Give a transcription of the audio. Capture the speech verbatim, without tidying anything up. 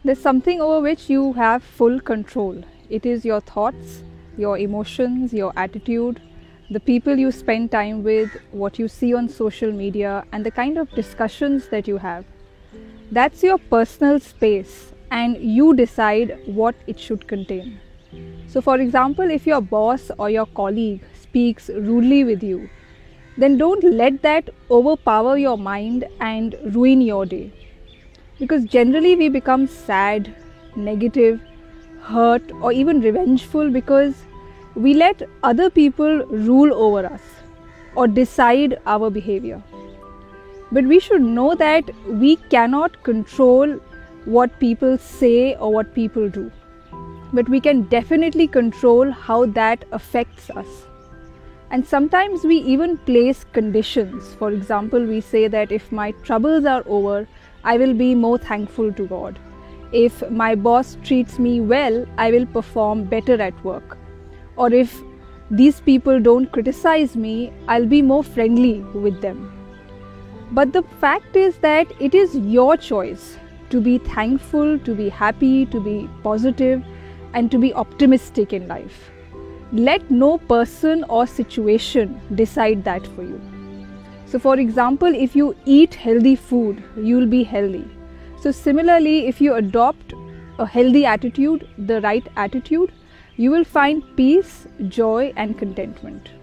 There's something over which you have full control. It is your thoughts, your emotions, your attitude, the people you spend time with, what you see on social media, and the kind of discussions that you have. That's your personal space, and you decide what it should contain. So, for example, if your boss or your colleague speaks rudely with you, then don't let that overpower your mind and ruin your day. Because generally we become sad, negative, hurt, or even revengeful because we let other people rule over us or decide our behavior. But we should know that we cannot control what people say or what people do. But we can definitely control how that affects us. And sometimes we even place conditions. For example, we say that if my troubles are over, I will be more thankful to God. If my boss treats me well, I will perform better at work. Or if these people don't criticize me, I'll be more friendly with them. But the fact is that it is your choice to be thankful, to be happy, to be positive, and to be optimistic in life. Let no person or situation decide that for you. So for example, if you eat healthy food, you will be healthy. So similarly, if you adopt a healthy attitude, the right attitude, you will find peace, joy, and contentment.